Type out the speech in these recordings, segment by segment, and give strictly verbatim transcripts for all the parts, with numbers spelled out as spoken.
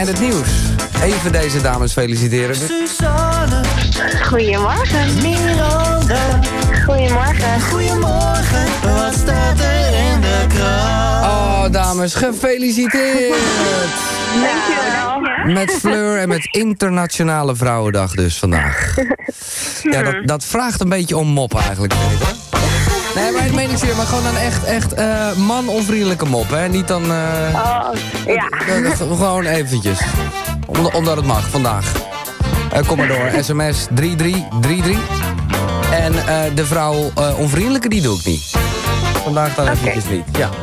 en het nieuws. Even deze dames feliciteren. Suzanne. Goedemorgen. Miranda. Goedemorgen. Goedemorgen. Wat staat er in de krant? Oh, dames, gefeliciteerd. Dankjewel. Met Fleur en met Internationale Vrouwendag dus vandaag. Ja, dat, dat vraagt een beetje om mop eigenlijk, vind ik, hoor. Nee, maar ik meen niet zeer, maar gewoon een echt, echt uh, man-onvriendelijke mop, hè. Niet dan... Uh, Oh, ja. uh, uh, gewoon eventjes. Om, omdat het mag, vandaag. Uh, kom maar door, sms drie drie drie drie. En uh, de vrouw uh, onvriendelijke, die doe ik niet. Vandaag dan Oké. eventjes niet, ja.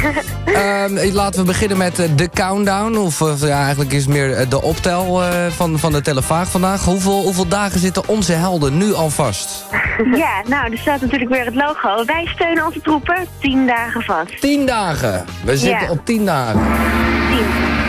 um, laten we beginnen met uh, de countdown. Of uh, ja, eigenlijk is het meer uh, de optel uh, van, van de televaag vandaag. Hoeveel, hoeveel dagen zitten onze helden nu al vast? Ja, nou, er staat natuurlijk weer het logo. Wij steunen onze troepen tien dagen vast. Tien dagen. We zitten Ja. op tien dagen. Tien.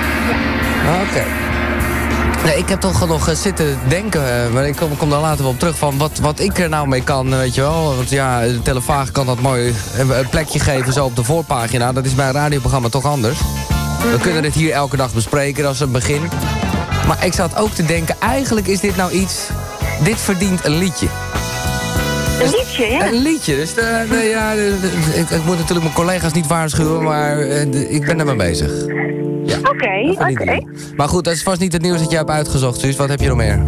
Oké. Okay. Nee, ik heb toch nog uh, zitten denken, uh, maar ik kom, kom daar later wel op terug van wat, wat ik er nou mee kan, uh, weet je wel. Want ja, de televaag kan dat mooi uh, een plekje geven zo op de voorpagina. Dat is bij een radioprogramma toch anders. We kunnen dit hier elke dag bespreken, dat is het begin. Maar ik zat ook te denken, eigenlijk is dit nou iets, dit verdient een liedje. Een liedje, ja. Een liedje, dus de, de, ja, de, de, ik, ik moet natuurlijk mijn collega's niet waarschuwen, maar uh, de, ik ben ermee bezig. Ja, Oké, dat verdient oké. een. Maar goed, dat is vast niet het nieuws dat jij hebt uitgezocht, Suus. Wat heb je nog meer?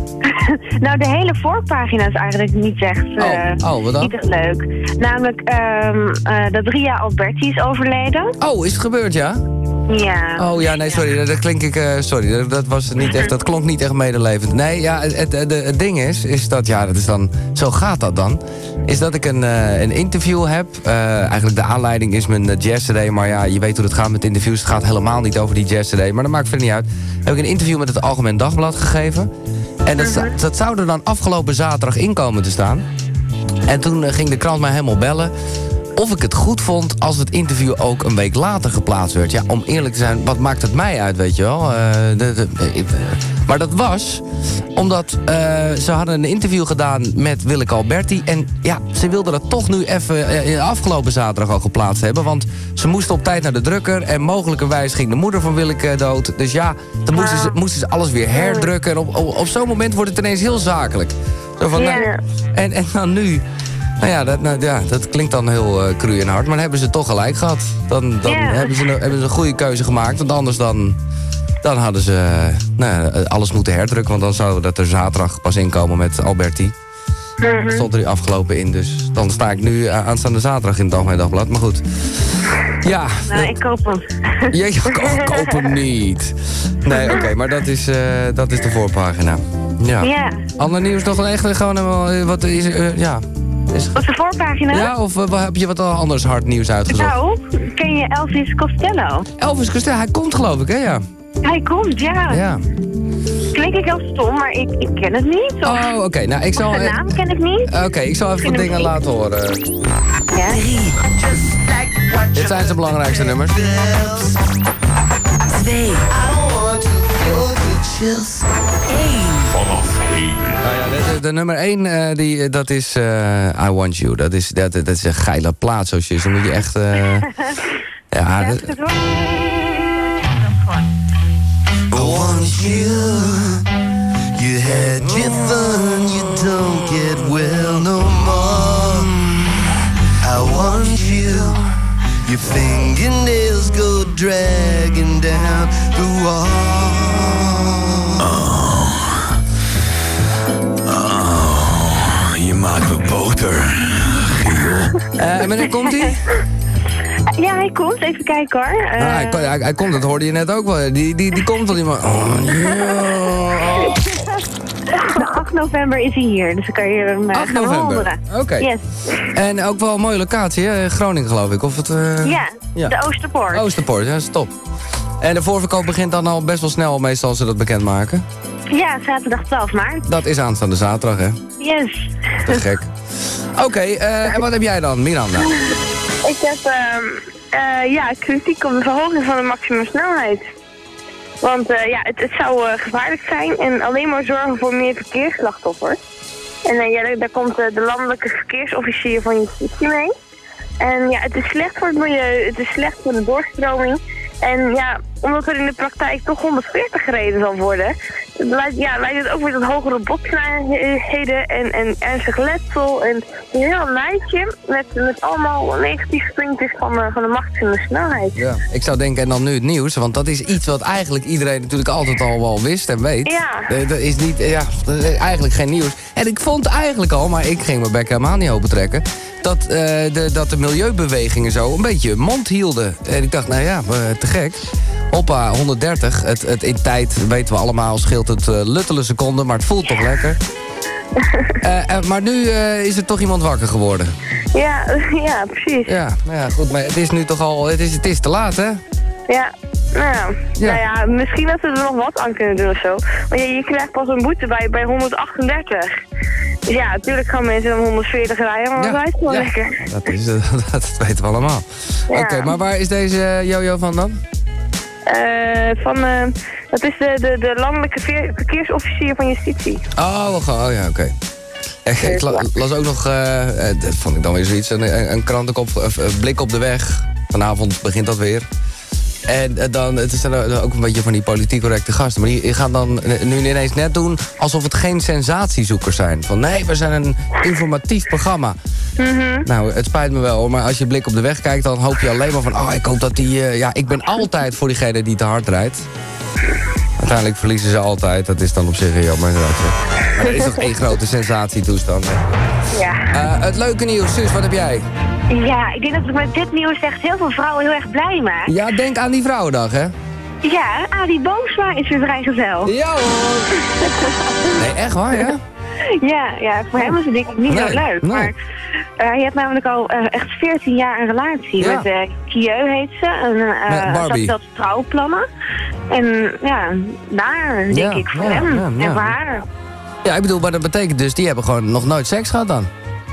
Nou, de hele voorpagina is eigenlijk niet echt, uh, Oh, oh, wat dan? niet echt leuk. Namelijk um, uh, dat Ria Alberti is overleden. Oh, is het gebeurd, ja? Ja. Oh ja, nee, sorry, dat, dat klink ik, uh, sorry, dat, dat was niet echt, dat klonk niet echt medelevend. Nee, ja, het, het, het, het ding is, is dat, ja, dat is dan, zo gaat dat dan, is dat ik een, uh, een interview heb. Uh, eigenlijk de aanleiding is mijn uh, jazz-cd, maar ja, je weet hoe het gaat met interviews. Het gaat helemaal niet over die jazz-cd, maar dat maakt verder niet uit. Heb ik een interview met het Algemeen Dagblad gegeven. En dat, uh-huh. dat zou er dan afgelopen zaterdag in komen te staan. En toen uh, ging de krant mij helemaal bellen of ik het goed vond als het interview ook een week later geplaatst werd. Ja, om eerlijk te zijn, wat maakt het mij uit, weet je wel? Uh, de, de, uh, maar dat was omdat uh, ze hadden een interview gedaan met Willeke Alberti. En ja, ze wilden dat toch nu even uh, afgelopen zaterdag al geplaatst hebben. Want ze moesten op tijd naar de drukker. En mogelijkerwijs ging de moeder van Willeke dood. Dus ja, dan moesten ze, moesten ze alles weer herdrukken. En op, op, op zo'n moment wordt het ineens heel zakelijk. Zo van, Ja. nou, en, en dan nu... Nou ja, dat, nou, ja, dat klinkt dan heel uh, cru en hard, maar dan hebben ze toch gelijk gehad. Dan, dan Ja. hebben, ze een, hebben ze een goede keuze gemaakt, want anders dan, dan hadden ze uh, nou, alles moeten herdrukken. Want dan zou dat er zaterdag pas inkomen met Alberti. Mm-hmm. Dat stond er afgelopen in, dus dan sta ik nu uh, aanstaande zaterdag in het Algemeen Dagblad. Maar goed, ja. Nou, ik koop hem. Je koop, koop hem niet. Nee, oké, okay, maar dat is, uh, dat is de voorpagina. Ja. Ja. Ander nieuws nog een echt gewoon, uh, wat is uh, ja... Is... Op de voorpagina? Ja, of uh, heb je wat anders hard nieuws uitgezocht? Nou, ken je Elvis Costello? Elvis Costello, hij komt geloof ik, hè? Ja. Hij komt, ja. Ja. Klink ik heel stom, maar ik, ik ken het niet. Of, Oh, oké. Okay. Nou, ik zal... de naam ken ik niet. Oké, okay, ik zal even wat dingen niet. laten horen. Ja. Dit zijn zijn belangrijkste nummers. Twee. Vanaf heden. Nou ja, de, de nummer één, uh, die, dat is uh, I Want You. Dat is, dat, dat is een geile plaat, zoals je. Dan moet je echt... Uh, ja, Ja, dat, is het hoor. I want you. You had your fun, you don't get well no more. I want you. Your fingernails go dragging down the wall. Oh, je maakt me boter, Giel. uh, en wanneer komt hij? Ja, hij komt. Even kijken hoor. Uh, Ah, hij, hij, hij komt, dat hoorde je net ook wel. Die, die, die komt wel iemand. Oh, yeah. De acht november is hij hier, dus dan kan je hem uh, acht gaan november. horen. Oké. Okay. Yes. En ook wel een mooie locatie, hè? Groningen geloof ik. Of het, uh... Ja, ja, de Oosterpoort. Oosterpoort, ja, stop. En de voorverkoop begint dan al best wel snel, meestal als ze dat bekendmaken. Ja, zaterdag twaalf maart. Dat is aanstaande zaterdag, hè? Yes. Te gek. Oké, okay, uh, en wat heb jij dan, Miranda? Ik heb uh, uh, ja, kritiek op de verhoging van de maximumsnelheid. Want uh, ja, het, het zou uh, gevaarlijk zijn en alleen maar zorgen voor meer verkeersslachtoffers. En uh, ja, daar komt uh, de landelijke verkeersofficier van justitie mee. En ja, het is slecht voor het milieu, het is slecht voor de doorstroming. En ja, omdat er in de praktijk toch honderdveertig gereden zal worden, leidt, ja, leidt het ook weer tot hogere botsnelheden en, en ernstig letsel. En een heel lijstje met, met allemaal negatieve puntjes van, uh, van de maximum snelheid. Ja. Ik zou denken, en dan nu het nieuws, want dat is iets wat eigenlijk iedereen natuurlijk altijd al wel wist en weet. Ja. Uh, dat is niet, ja, dat is eigenlijk geen nieuws. En ik vond eigenlijk al, maar ik ging mijn bek helemaal niet open trekken, dat, uh, de, dat de milieubewegingen zo een beetje mond hielden. En ik dacht, nou ja, uh, te gek. Hoppa, honderddertig. Het, het in tijd, weten we allemaal, scheelt het uh, luttele seconden, maar het voelt toch lekker. Uh, uh, maar nu uh, is er toch iemand wakker geworden. Ja, ja, precies. Ja, nou ja, goed, maar het is nu toch al, het is, het is te laat, hè? Ja, nou ja. Ja. Nou ja, misschien dat ze er nog wat aan kunnen doen of zo. Want je, je krijgt pas een boete bij, bij honderdachtendertig. Dus ja, natuurlijk gaan mensen dan honderdveertig rijden, maar Ja, dat is gewoon ja. lekker. Dat, is, uh, dat weten we allemaal. Ja. Oké, okay, maar waar is deze Jojo van dan? Uh, van, uh, dat is de, de, de landelijke veer, verkeersofficier van justitie. Oh, oh ja, oké. Okay. Ik, ik la, las ook nog, uh, dat vond ik dan weer zoiets, een, een krantenkop, een blik op de weg. Vanavond begint dat weer. En uh, dan, het is dan ook een beetje van die politiek correcte gasten. Maar die gaan dan nu ineens net doen alsof het geen sensatiezoekers zijn. Van nee, we zijn een informatief programma. Mm-hmm. Nou, het spijt me wel hoor, maar als je blik op de weg kijkt, dan hoop je alleen maar van, oh, ik hoop dat die, uh, ja, ik ben altijd voor diegene die te hard rijdt. Uiteindelijk verliezen ze altijd, dat is dan op zich jammer. Maar er is toch één grote sensatietoestand. Ja. Uh, het leuke nieuws, Suus, wat heb jij? Ja, ik denk dat ik met dit nieuws echt heel veel vrouwen heel erg blij maak. Ja, denk aan die Vrouwendag, hè? Ja, Adi Boomsma is weer vrijgezel. Ja hoor! Nee, echt waar, ja? Ja, ja, voor hem is het denk ik niet Nee, zo leuk. nee. Maar uh, hij heeft namelijk al uh, echt veertien jaar een relatie Ja. met uh, Kieu heet ze. En uh, Met Barbie. dat trouwplannen. En ja, daar denk Ja, ik voor ja, hem ja, ja. en voor haar. Ja, ik bedoel, maar dat betekent dus, die hebben gewoon nog nooit seks gehad dan?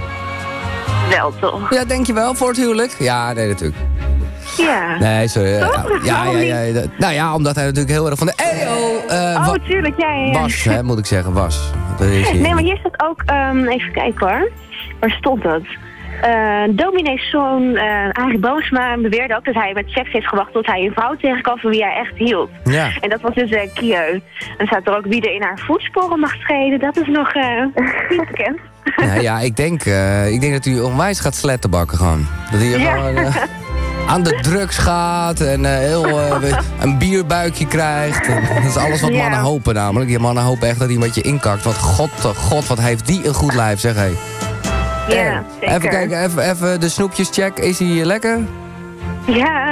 Wel toch? Ja, denk je wel, voor het huwelijk? Ja, nee, natuurlijk. Ja. Nee, sorry. Ja, Toch? ja, ja, ja, ja. Nou ja, omdat hij natuurlijk heel erg van de E O uh, Oh, wa- tuurlijk, ja, ja, ja. was, hè, moet ik zeggen, was. Dat is hier. Nee, maar hier staat ook, um, even kijken hoor. Waar stond het? Uh, dominees zoon uh, Arie Boomsma beweerde ook dat hij met seks heeft gewacht tot hij een vrouw tegenkwam van wie hij echt hield. Ja. En dat was dus uh, Kieu. En staat er ook wie er in haar voetsporen mag treden. Dat is nog uh, niet bekend. Nou ja, ik denk, uh, ik denk dat hij onwijs gaat slettenbakken gewoon. Dat hij Ja. gewoon uh, aan de drugs gaat en uh, heel, uh, een bierbuikje krijgt. En dat is alles wat Ja. mannen hopen namelijk. Die mannen hopen echt dat hij een beetje inkakt. Want god, oh god, wat heeft die een goed lijf, zeg hé. Ja, zeker. Even kijken, even, even de snoepjes check. Is hij lekker? Ja.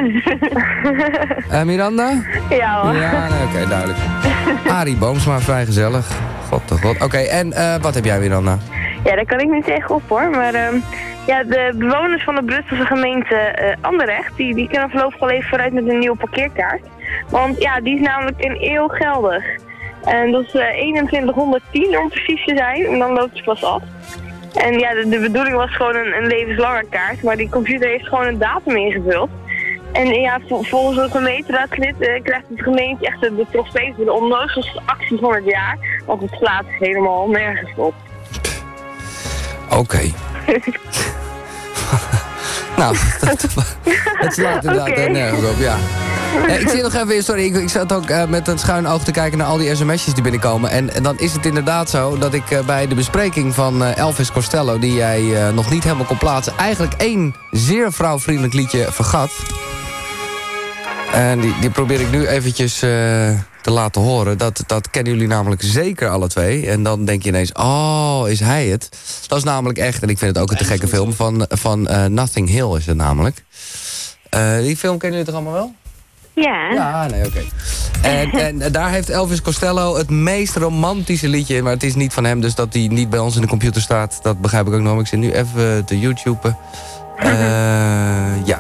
Uh, Miranda? Ja hoor. Ja, nee, oké, okay, duidelijk. Arie Boomsma, vrij gezellig. God toch god. Oké, okay, en uh, wat heb jij, Miranda? Ja, daar kan ik niet tegenop hoor. Maar uh, ja, de bewoners van de Brusselse gemeente uh, Anderlecht, die, die kunnen voorlopig wel even vooruit met een nieuwe parkeerkaart. Want ja, die is namelijk een eeuw geldig. En dat is uh, eenentwintighonderdtien om precies te zijn. En dan loopt het pas af. En ja, de, de bedoeling was gewoon een, een levenslange kaart. Maar die computer heeft gewoon een datum ingevuld. En ja, vol, volgens een gemeenteraadslid uh, krijgt het gemeente echt de, de trofee voor de onnozelste actie van het jaar. Want het slaat helemaal nergens op. Oké. Okay. Nou, het, het slaat inderdaad Okay. nergens op, ja. Ja, ik zie nog even, sorry, ik, ik zat ook uh, met een schuin oog te kijken naar al die sms'jes die binnenkomen. En, en dan is het inderdaad zo dat ik uh, bij de bespreking van uh, Elvis Costello, die jij uh, nog niet helemaal kon plaatsen, eigenlijk één zeer vrouwvriendelijk liedje vergat. En die, die probeer ik nu eventjes uh, te laten horen. Dat, dat kennen jullie namelijk zeker alle twee. En dan denk je ineens, oh, is hij het? Dat is namelijk echt, en ik vind het ook een te gekke film, van, van uh, Nothing Hill is het namelijk. Uh, die film kennen jullie toch allemaal wel? Ja. Ja, nee, oké. Okay. En, en daar heeft Elvis Costello het meest romantische liedje in. Maar het is niet van hem, dus dat hij niet bij ons in de computer staat. Dat begrijp ik ook nog. Ik zit nu even te YouTuben. Uh, ja.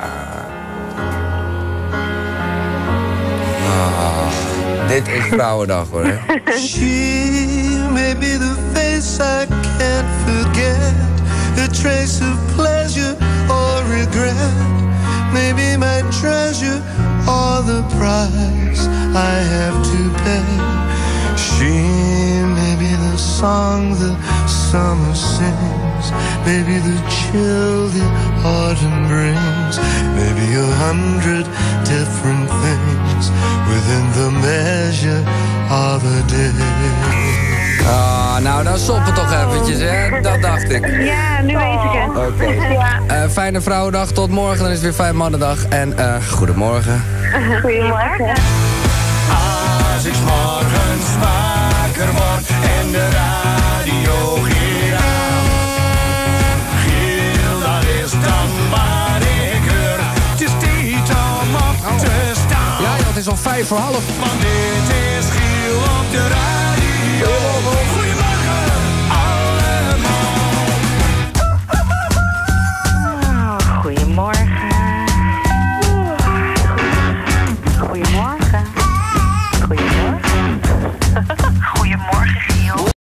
Ah, dit is Vrouwendag, hoor. Hè? She may be the face I can't forget, a trace of pleasure or regret, maybe my treasure or the price I have to pay. She may be the song the summer sings, maybe the chill the autumn brings, maybe a hundred different things within the measure of a day. Ah, nou dan stop het toch eventjes, hè? Dat dacht ik. Ja, nu weet ik het. Oké. Okay. Ja. Uh, fijne vrouwendag, tot morgen, dan is het weer Fijn Mannendag. En uh, goedemorgen. Goedemorgen. Als ik 's morgens wakker word en de radio hier aan, Giel, dat is dan waar ik hoor. Het is tijd om op te staan. Ja, ja, het is al vijf voor half. Want dit is Giel op de radio.